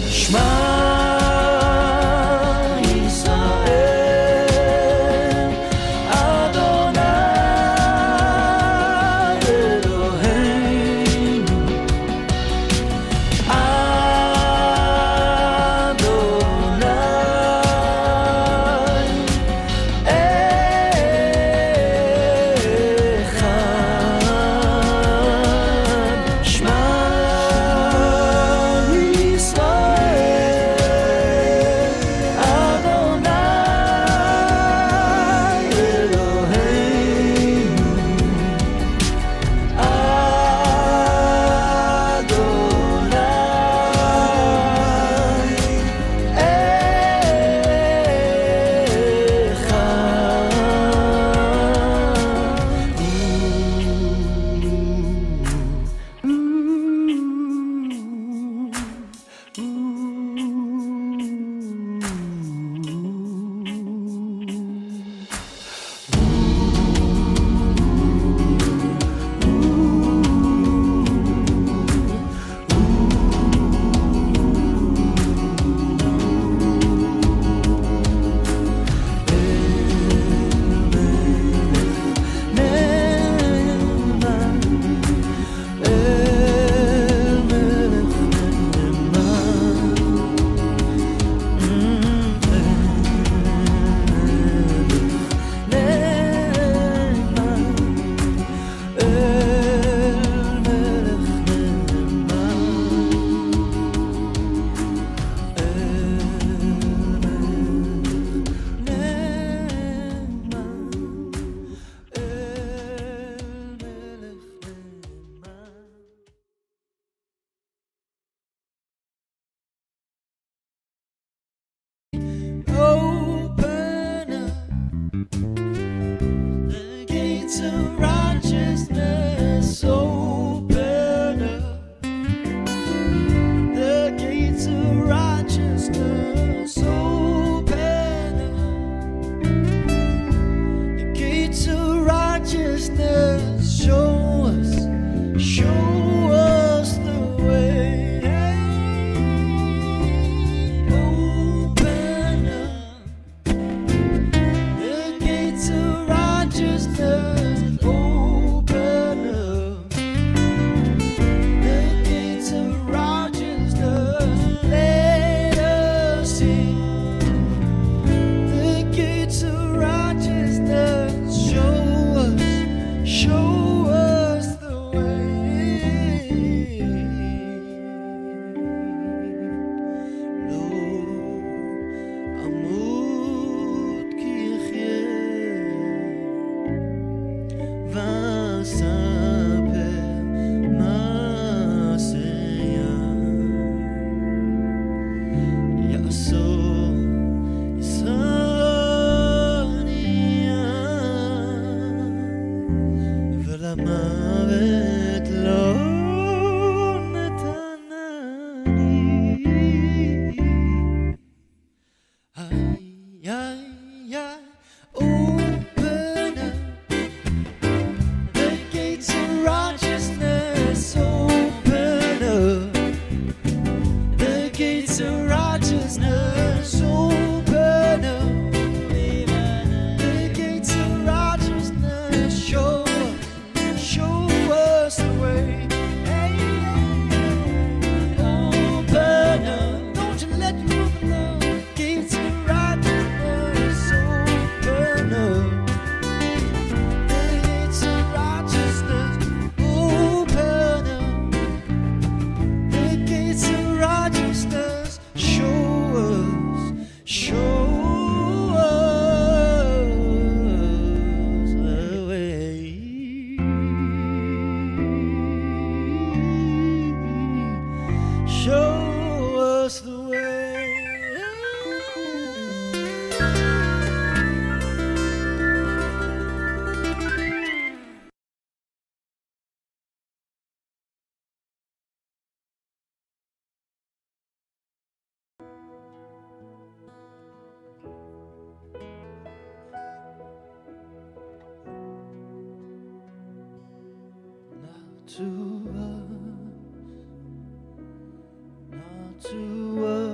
to us, not to us.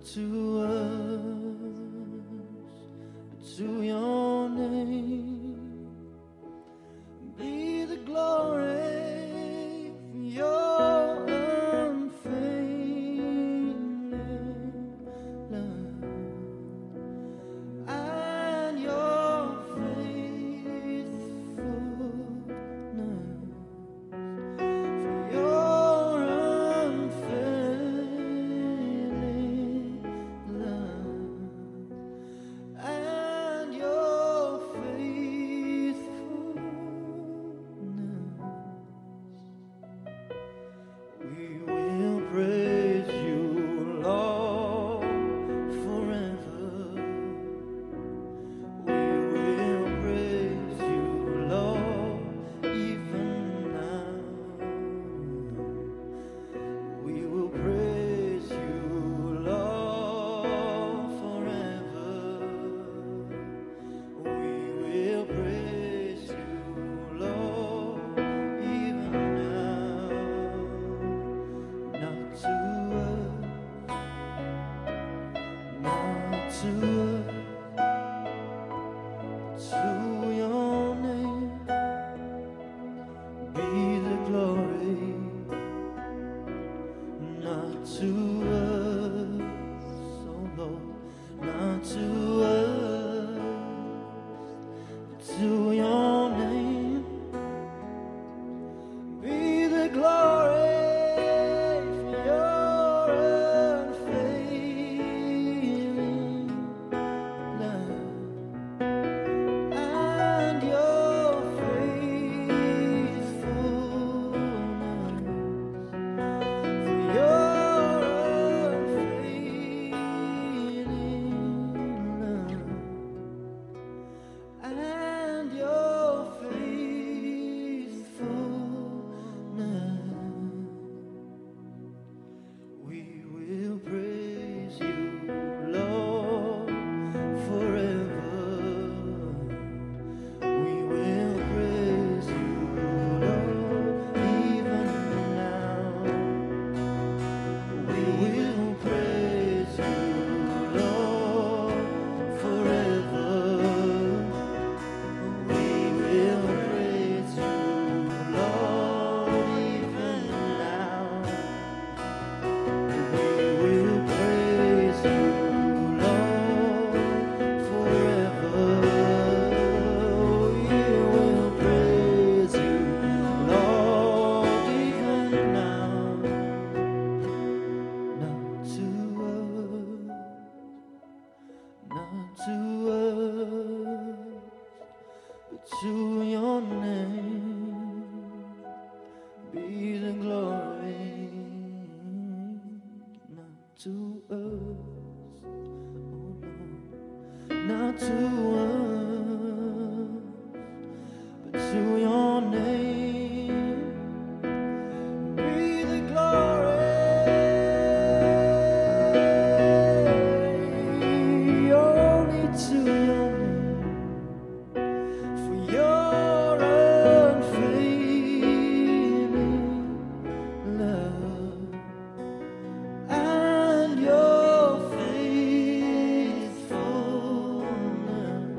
to us, but to your name be the glory for your unfailing love and your faithfulness. For your unfailing love and your faithfulness. We will praise you, Lord, forever. We will praise you, Lord, even now. We will praise you, Lord, forever. We will praise you, Lord, even now. Not to us, not to us, to your name be the glory. Not to us, oh Lord, not to us, but to your name be the glory for your unfailing love and your faithfulness. For your unfailing love and your faithfulness. We will praise you, Lord, forever. We will praise you, Lord, even now. We will praise you, Lord, forever. We will praise you, Lord, even now. We will praise you, Lord, forever. We will praise you, Lord, even now. Not to us, not to us, but to your name be the glory. Not to us, oh Lord, not to us, but to your name be the glory. Only to your name for your unfailing love and your faithfulness.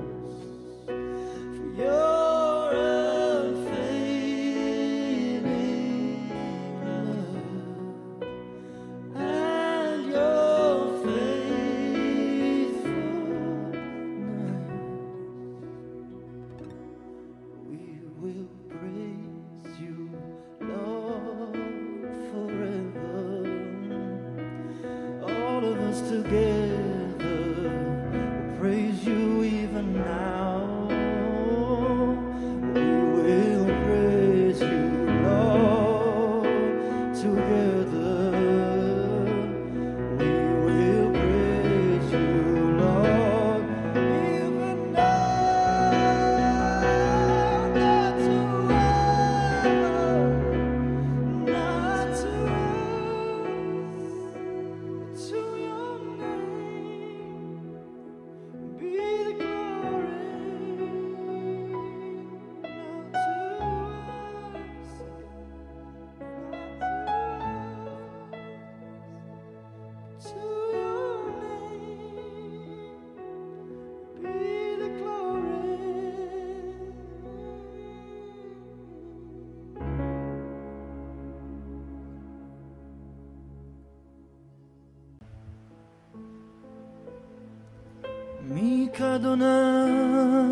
כאדוני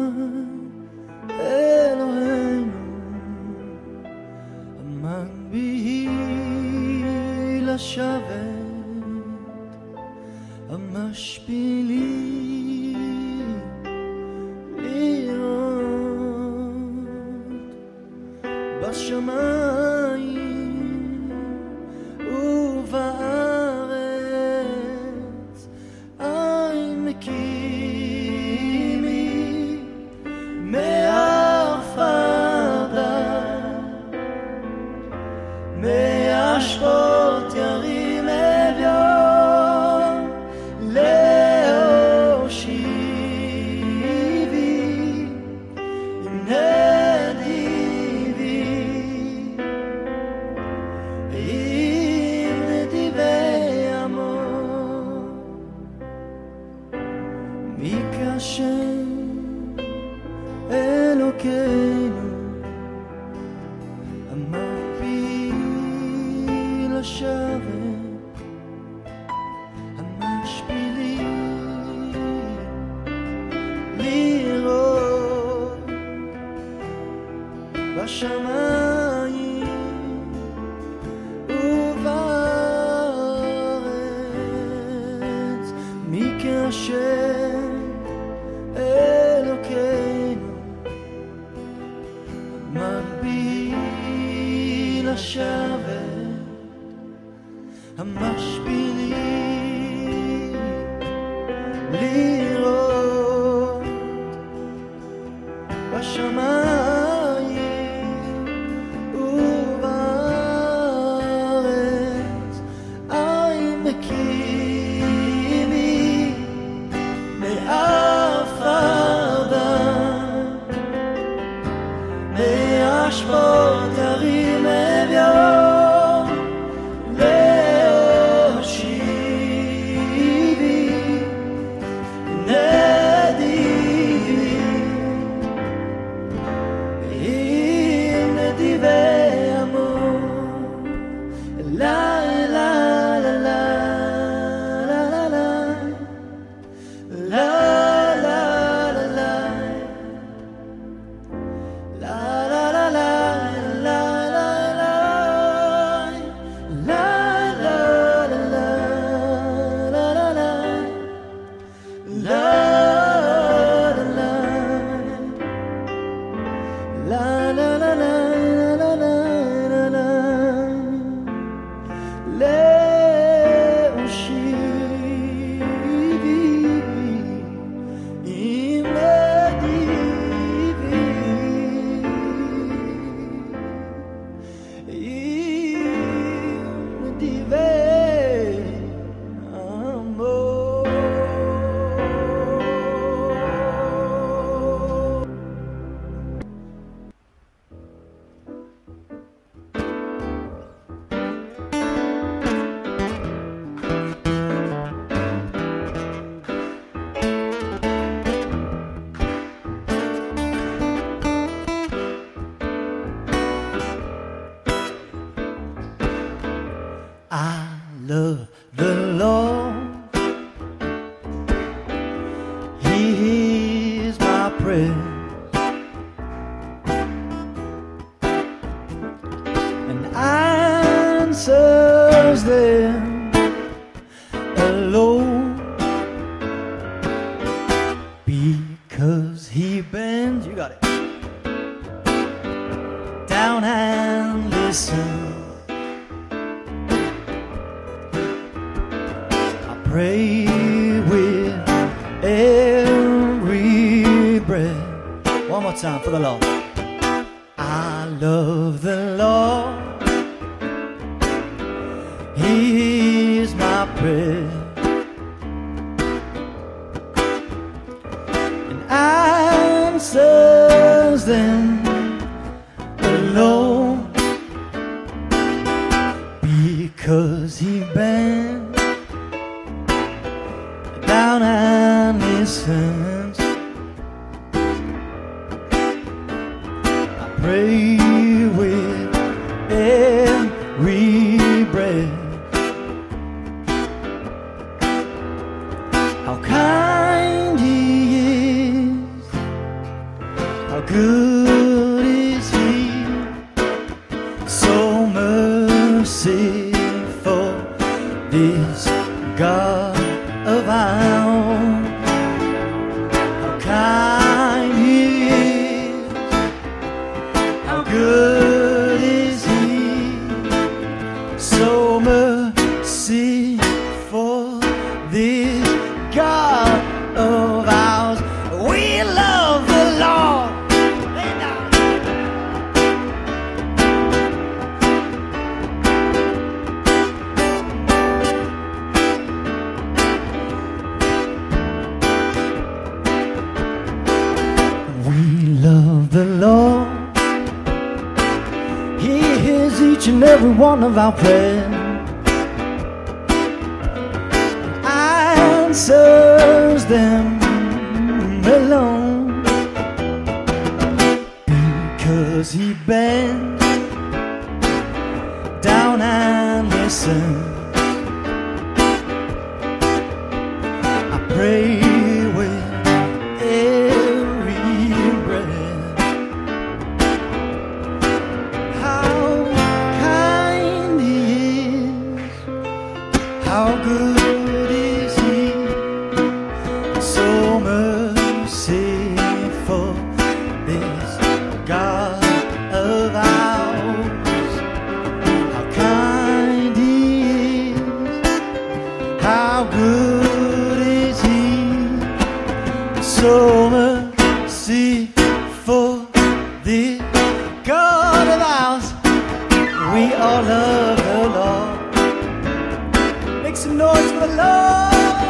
אלוהינו המגביה לשבת המשפילי לראות בשמיים ובארץ עין מקימי מעפר מהשפות ירים אביון להושיבי עם נדיבי עם נדיבי עמו מי כהשם אלוקינו לשבת המשפילי לראות בשמיים ובארץ מי כהשם אלוקינו המגביה לשבת המשפילי לראות בשמיים ובארץ עין מקימי מעפר מהשפות ירים אביון love the Lord. He hears my prayer and answers them alone, because he bends, you got it, down and listens. Pray with every breath. One more time for the Lord. I love the Lord. He hears my prayer and answers them alone, because he bends down and listens. I pray with every breath. How kind he good is He, so merciful, this God of ours. How kind He is, how good is He, so merciful, this God of ours. We love the Lord. We love the Lord. He hears each and every one of our prayers, answers them alone, because He bends down and listens. I pray with every breath. How kind He is, how good is He, so merciful, this God of ours. How kind He is, how good is He, so merciful, this God of ours. We all love the Lord. Make some noise for the Lord.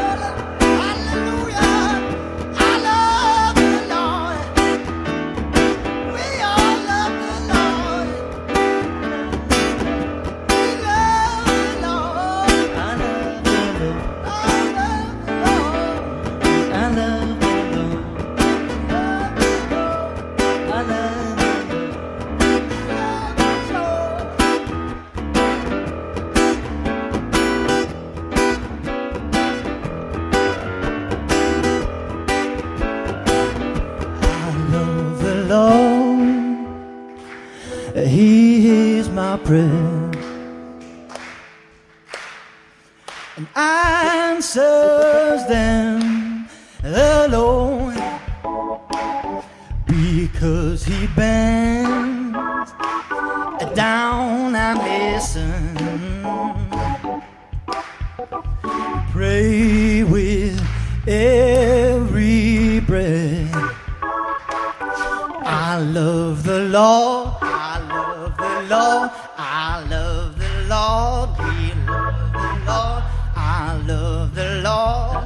He hears my prayer and answers them alone, because He bends down and listens. Pray with every breath. I love the Lord, I love the Lord, I love the Lord, we love the Lord, I love the Lord,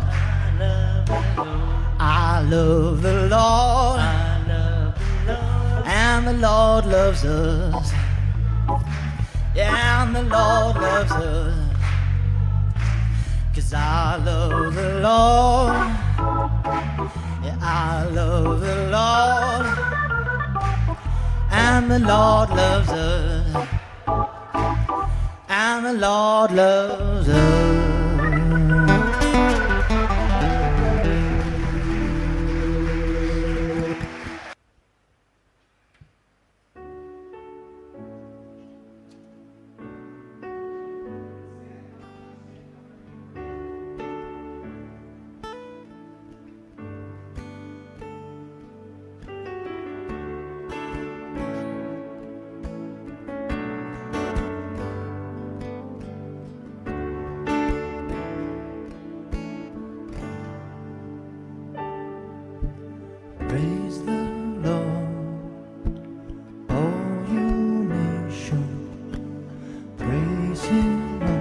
I love the Lord, I love the Lord, and the Lord loves us, yeah, and the Lord loves us, 'cause I love the Lord, yeah, I love the Lord, and the Lord loves us, and the Lord loves us. Praise the Lord, all you nations. Praise Him,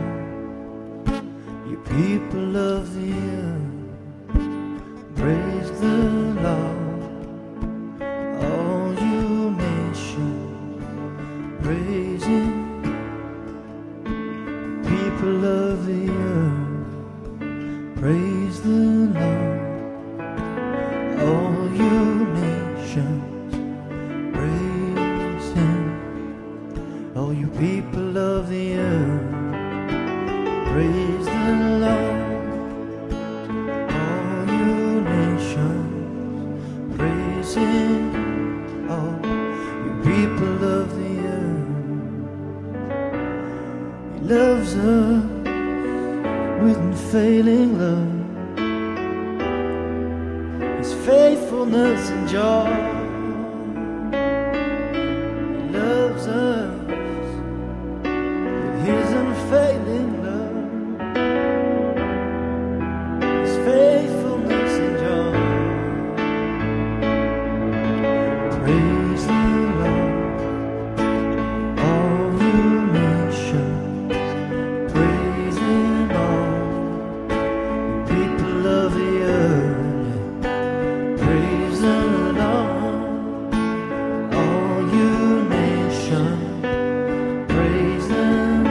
you people of the earth. Praise the Lord, all you nations. Praise Him, people of the earth. Praise the Lord, all you nations, praise Him. All you people of the earth, praise the Lord. All you nations, praise Him. loves us with unfailing love. His faithfulness and joy. He loves us with his unfailing love. His faithfulness and joy. Praise the Lord, all you nations. Praise him, all people of the earth. Praise the Lord, all you nations. Praise them,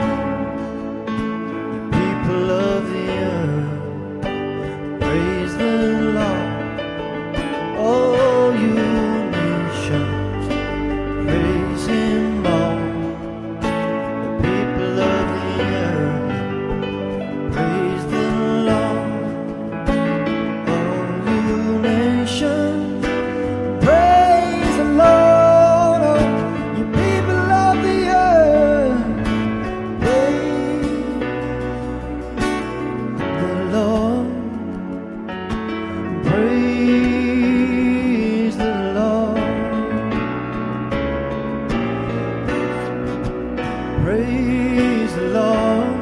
people of the earth. Praise the Lord, all you nations. Praise him, all people of the earth. Praise the Lord, all you nations. Praise the Lord, all you people of the earth. Praise the Lord. Praise the Lord. Praise the Lord.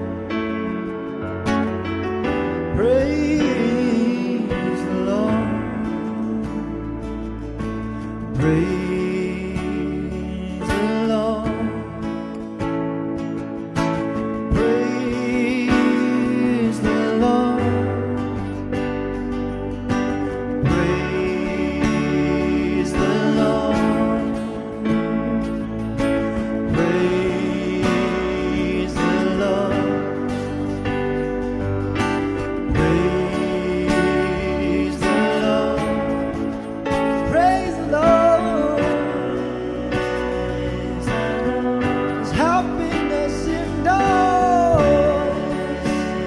Praise the Lord. Praise the Lord. Praise the Lord. Praise the Lord. Praise the Lord. Praise the Lord. Praise the Lord. His happiness endures.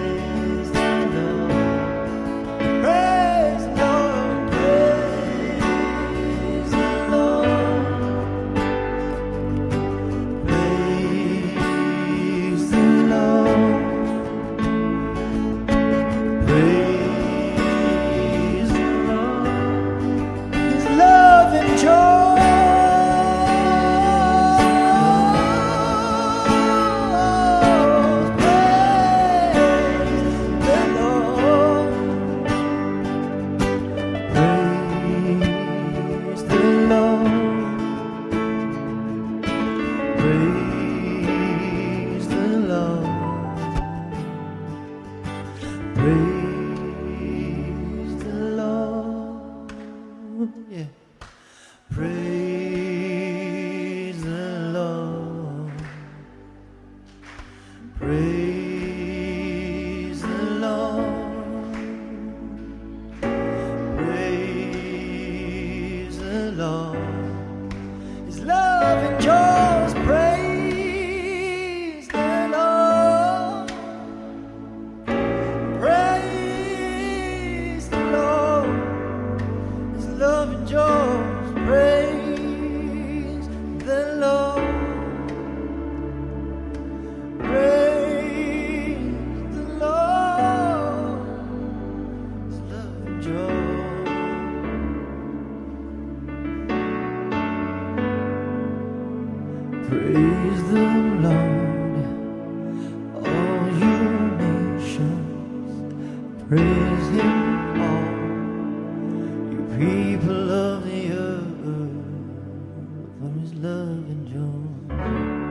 Praise the Lord. Praise the Lord. Praise the Lord. Praise the Lord. His love and joy. Praise the Lord. Praise the Lord. Praise the Lord. Yeah. Praise the Lord. Praise the Lord. Praise the Lord. His love endures. Praise the Lord. Praise the Lord. His love endures. Praise the Lord. Praise the Lord. His love endures. Praise the Lord, all you nations. Praise him, all you people of the earth, for his love endures.